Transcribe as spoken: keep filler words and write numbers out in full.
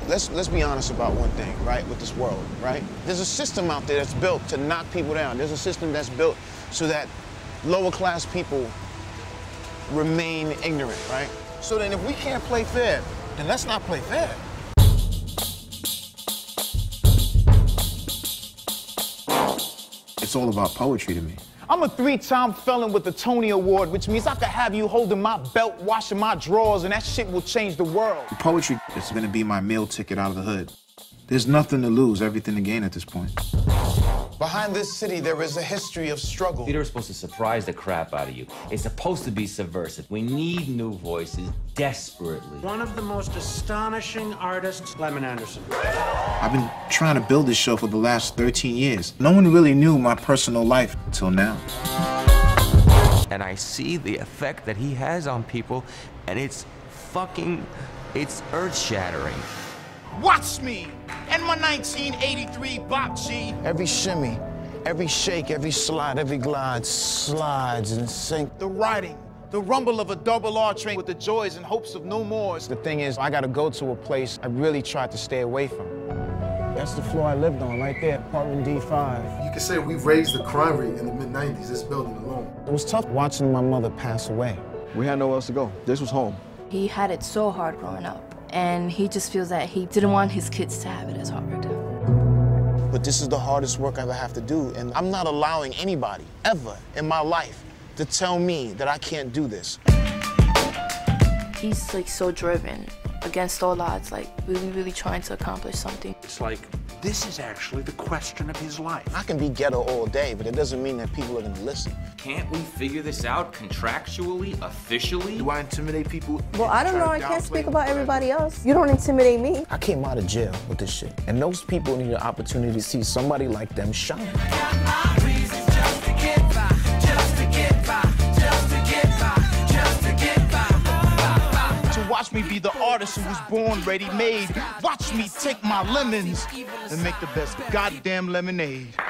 let's, let's be honest about one thing, right, with this world, right? There's a system out there that's built to knock people down. There's a system that's built so that lower class people remain ignorant, right? So then if we can't play fair, then let's not play fair. It's all about poetry to me. I'm a three-time felon with the Tony Award, which means I could have you holding my belt, washing my drawers, and that shit will change the world. Poetry is gonna be my meal ticket out of the hood. There's nothing to lose, everything to gain at this point. Behind this city, there is a history of struggle. Theater is supposed to surprise the crap out of you. It's supposed to be subversive. We need new voices desperately. One of the most astonishing artists, Lemon Anderson. I've been trying to build this show for the last thirteen years. No one really knew my personal life until now. And I see the effect that he has on people, and it's fucking, it's earth-shattering. Watch me and my nineteen eighty-three Bop G. Every shimmy, every shake, every slide, every glide slides and sink. The writing, the rumble of a double R train with the joys and hopes of no more. The thing is, I gotta go to a place I really tried to stay away from. That's the floor I lived on, right there, apartment D five. You can say we raised the crime rate in the mid nineties, this building alone. It was tough watching my mother pass away. We had nowhere else to go. This was home. He had it so hard growing up, and he just feels that he didn't want his kids to have it as hard. But this is the hardest work I ever have to do, and I'm not allowing anybody, ever, in my life, to tell me that I can't do this. He's like so driven, against all odds, like really, really trying to accomplish something. It's like, this is actually the question of his life. I can be ghetto all day, but it doesn't mean that people are gonna listen. Can't we figure this out contractually, officially? Do I intimidate people? Well, I don't know. I can't speak about everybody else. You don't intimidate me. I came out of jail with this shit, and those people need an opportunity to see somebody like them shine. Watch me be the artist who was born ready-made. Watch me take my lemons and make the best goddamn lemonade.